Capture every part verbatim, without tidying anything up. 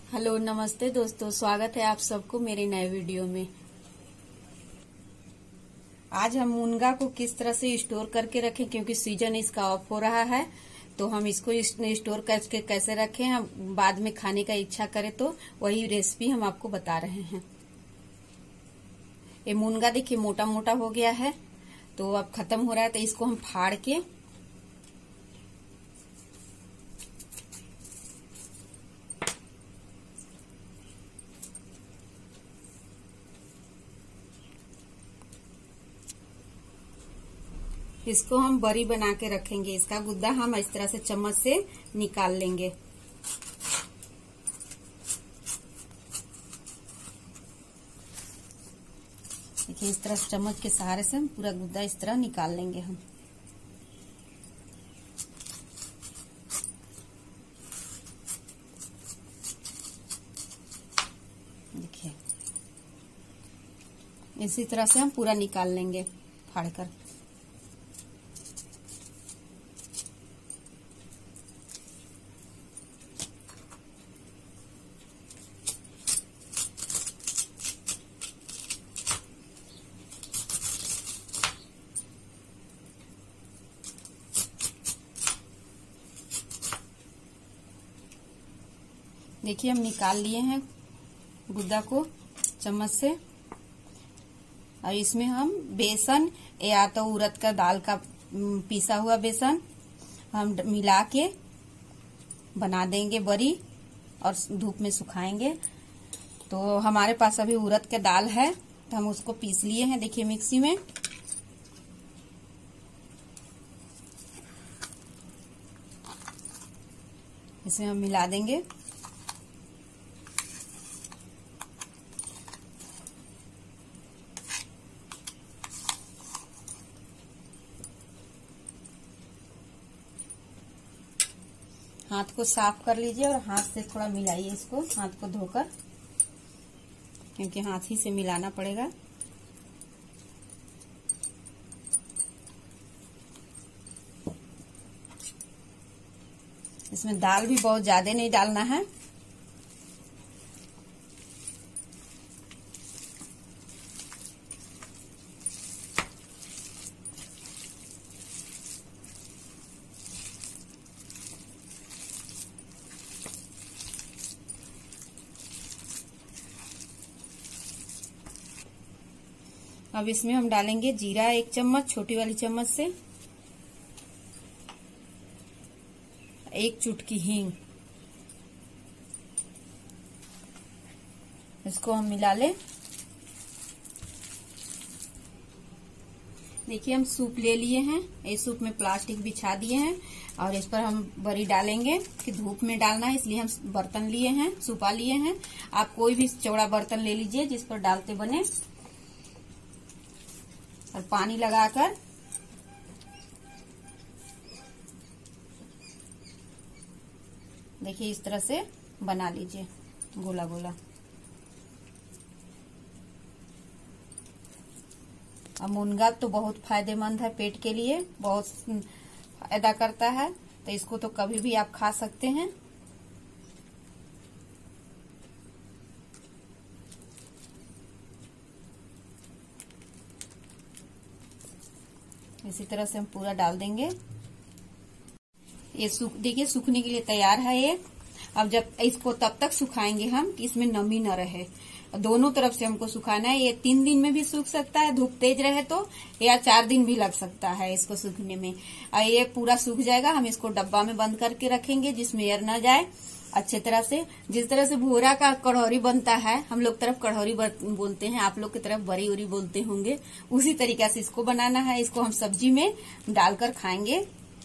Hello नमस्ते दोस्तों, स्वागत है आप सबको मेरे नए वीडियो में। आज हम मुनगा को किस तरह से स्टोर करके रखें, क्योंकि सीजन इसका ऑफ हो रहा है तो हम इसको स्टोर करके कैसे रखें, हम बाद में खाने का इच्छा करें तो वही रेसिपी हम आपको बता रहे हैं। ये मुनगा देखिए मोटा मोटा हो गया है, तो अब खत्म हो रहा है, तो इसको हम फाड़ के इसको हम बरी बना के रखेंगे। इसका गुद्दा हम इस तरह से चम्मच से निकाल लेंगे। देखिए इस तरह से चम्मच के सहारे से हम पूरा गुद्दा इस तरह निकाल लेंगे हम। देखिए इसी तरह से हम पूरा निकाल लेंगे फाड़ कर। देखिए हम निकाल लिए हैं गुद्दा को चम्मच से, और इसमें हम बेसन या तो उड़द का दाल का पीसा हुआ बेसन हम मिला के बना देंगे बरी और धूप में सुखाएंगे। तो हमारे पास अभी उड़द का दाल है तो हम उसको पीस लिए हैं। देखिए मिक्सी में इसमें हम मिला देंगे। हाथ को साफ कर लीजिए और हाथ से थोड़ा मिलाइए इसको, हाथ को धोकर, क्योंकि हाथ ही से मिलाना पड़ेगा। इसमें दाल भी बहुत ज्यादा नहीं डालना है। अब इसमें हम डालेंगे जीरा एक चम्मच छोटी वाली चम्मच से, एक चुटकी हींग, इसको हम मिला लें। देखिए हम सूप ले लिए हैं, इस सूप में प्लास्टिक बिछा दिए हैं और इस पर हम बरी डालेंगे कि धूप में डालना है, इसलिए हम बर्तन लिए हैं, सूपा लिए हैं। आप कोई भी चौड़ा बर्तन ले लीजिए जिस पर डालते बने, और पानी लगाकर देखिए इस तरह से बना लीजिए गोला गोला। अब मुनगा तो बहुत फायदेमंद है, पेट के लिए बहुत फायदा करता है, तो इसको तो कभी भी आप खा सकते हैं। इसी तरह से हम पूरा डाल देंगे। ये सूख देखिए सूखने के लिए तैयार है ये। अब जब इसको तब तक सुखाएंगे हम कि इसमें नमी न रहे, दोनों तरफ से हमको सुखाना है। ये तीन दिन में भी सूख सकता है, धूप तेज रहे तो, या चार दिन भी लग सकता है इसको सूखने में। और ये पूरा सूख जाएगा, हम इसको डब्बा में बंद करके रखेंगे जिसमें एयर न जाए अच्छे तरह से। जिस तरह से भूरा का कढ़ौरी बनता है, हम लोग तरफ कढ़ौरी बोलते हैं, आप लोग की तरफ बरी उरी बोलते होंगे, उसी तरीके से इसको बनाना है। इसको हम सब्जी में डालकर खाएंगे।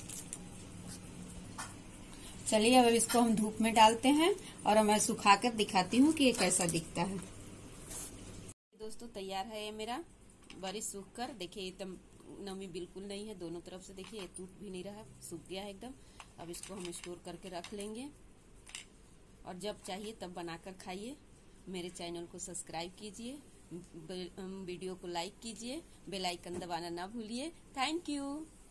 चलिए अब इसको हम धूप में डालते हैं और मैं सुखा कर दिखाती हूँ कि ये कैसा दिखता है। दोस्तों तैयार है ये मेरा बरी सूख कर। देखिए एकदम नमी बिल्कुल नहीं है दोनों तरफ से, देखिए ये टूट भी नहीं रहा, सूख गया है एकदम। अब इसको हम स्टोर करके रख लेंगे और जब चाहिए तब बनाकर खाइए। मेरे चैनल को सब्सक्राइब कीजिए, वीडियो को लाइक कीजिए, बेल आइकन दबाना ना भूलिए। Thank you.